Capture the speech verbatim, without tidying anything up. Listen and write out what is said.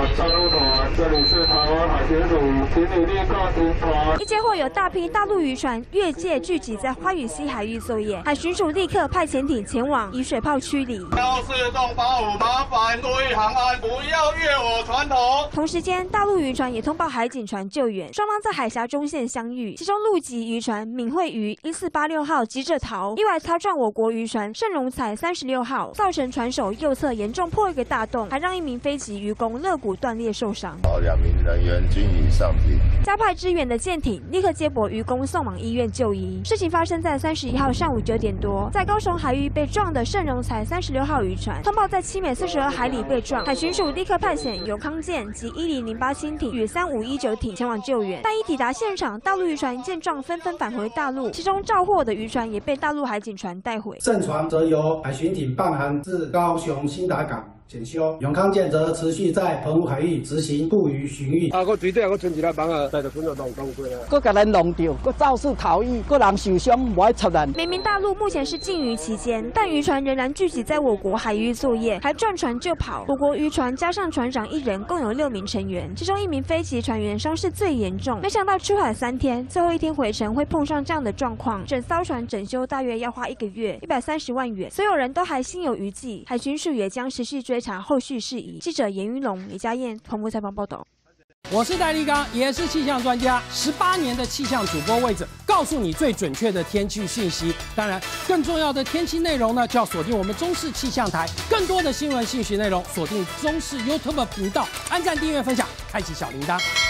参入团，这里是台湾海巡署，请你立刻停船。 一接获有大批大陆渔船越界聚集在花屿溪海域作业，海巡署立刻派潜艇前往以水炮驱离。 幺四洞八五，麻烦注意航安，不要越我船头。 同时间，大陆渔船也通报海警船救援，双方在海峡中线相遇。其中陆籍渔船闽惠渔一四八六号急着逃，意外擦撞我国渔船盛荣彩三十六号，造成船首右侧严重破一个大洞，还让一名飞级渔工肋骨断裂受伤。 两名人员均已上艇。 加派支援的舰艇立刻接驳渔工送往医院就医。事情发生在三十一号上午九点多，在高雄海域被撞的盛荣彩三十六号渔船，通报在七美四十二海里被撞，海巡署立刻派遣永康舰及一零零八轻艇与三五一九艇前往救援。但一抵达现场，大陆渔船见状纷纷返回大陆，其中肇祸的渔船也被大陆海警船带回。 正船则由海巡艇伴航至高雄新达港检修，永康舰则持续在澎湖海域执行捕鱼巡弋。 啊，我水底啊，我存一粒网啊，带着滚到弄讲过啊。 佮甲咱弄掉，佮肇事逃逸，佮人受伤，无爱插咱。 明明大陆目前是禁渔期间，但渔船仍然聚集在我国海域作业，还转船就跑。我国渔船加上船长一人，共有六名成员，其中一名飞机船员伤势最严重。没想到出海三天，最后一天回程会碰上这样的状况。整艘船整修大约要花一个月，一百三十万元。所有人都还心有余悸，海巡署也将持续追查后续事。记者严云龙、李佳燕澎湖采访报道。 我是戴立刚，也是气象专家，十八年的气象主播位置，告诉你最准确的天气讯息。当然，更重要的天气内容呢，就要锁定我们中视气象台。更多的新闻信息内容，锁定中视 YouTube 频道，按赞、订阅、分享，开启小铃铛。